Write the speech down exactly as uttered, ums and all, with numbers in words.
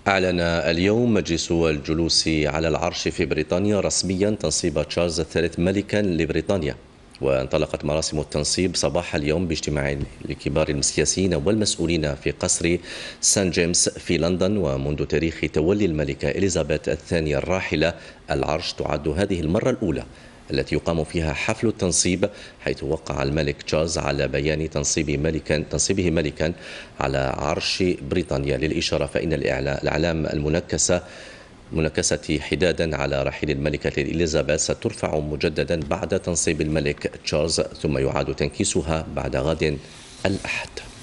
أعلن اليوم مجلس الجلوس على العرش في بريطانيا رسميا تنصيب تشارلز الثالث ملكا لبريطانيا. وانطلقت مراسم التنصيب صباح اليوم باجتماع لكبار السياسيين والمسؤولين في قصر سان جيمس في لندن. ومنذ تاريخ تولي الملكة إليزابيث الثانية الراحلة العرش تعد هذه المرة الأولى التي يقام فيها حفل التنصيب، حيث وقع الملك تشارلز على بيان تنصيب ملكا تنصيبه ملكا على عرش بريطانيا. للإشارة فإن الأعلام المنكسة منكسة حدادا على رحيل الملكة إليزابيث سترفع مجددا بعد تنصيب الملك تشارلز، ثم يعاد تنكيسها بعد غد الأحد.